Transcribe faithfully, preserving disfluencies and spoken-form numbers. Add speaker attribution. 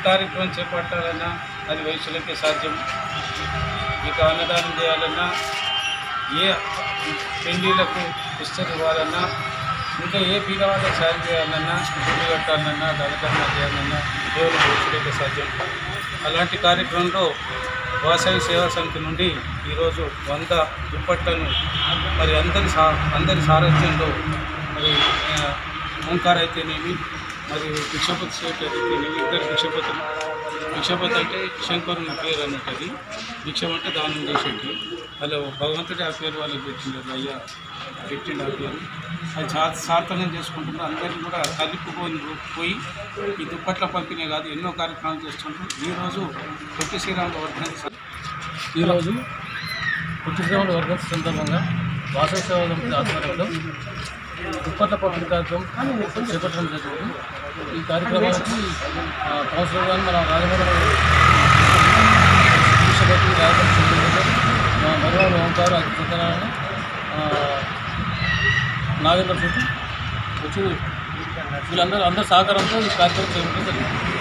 Speaker 1: కార్యక్రమం చేపట్టాలన్నా అది వయసులకే సాధ్యం. ఇక అన్నదానం చేయాలన్నా, ఏ పెళ్లిళ్లకు పుస్తకం ఇవ్వాలన్నా, ఇంకా ఏ పీడవాళ్ళకి సాయం చేయాలన్నా, గుడి కట్టాలన్నా, దళకరణ చేయాలన్నా కేవలం వయసులకే సాధ్యం. అలాంటి కార్యక్రమంలో వాసవి సేవా సమితి నుండి ఈరోజు వంద దుప్పట్లను మరి అందరి సా అందరి సారథ్యంలో మరి ఓంకార్ అయితేనేమి, మరి భిక్షపతి సేట్ అయితేనేమి, ఇద్దరు భిక్షపతులు. భిక్షపతి అంటే శంకరుని పేరు అన్నట్టు, భిక్షం అంటే దానం చేసేటి. అలా భగవంతుడి ఆ పేరు వాళ్ళకి పెట్టిండు, అయ్యా పెట్టిండు ఆ పేరు. అది సా సార్థకం చేసుకుంటున్నారు. అందరినీ కూడా కలిపిపోయి పోయి ఈ దుప్పట్ల పంపిణీ కాదు, ఎన్నో కార్యక్రమాలు చేస్తుంటారు. ఈరోజు పొట్టి శ్రీరాముల వర్ధంతి
Speaker 2: ఈరోజు పొట్టి శ్రీరాముల వర్ధంతి సందర్భంగా వాసవి సేవా సమితి ఆధ్వర్యంలో దుప్పట్ల పంపిణీ కార్యక్రమం చేపట్టడం జరిగింది. ఈ కార్యక్రమానికి కౌన్సిలర్ గారు మన రాజమండ్రి భిక్షపతి మరవాడు ఓంకారు అతి సత్యనారాయణ నాగేంద్ర శెట్టి వచ్చి వీళ్ళందరూ అందరి సహకారంతో ఈ కార్యక్రమం చేపట్టడం జరిగింది.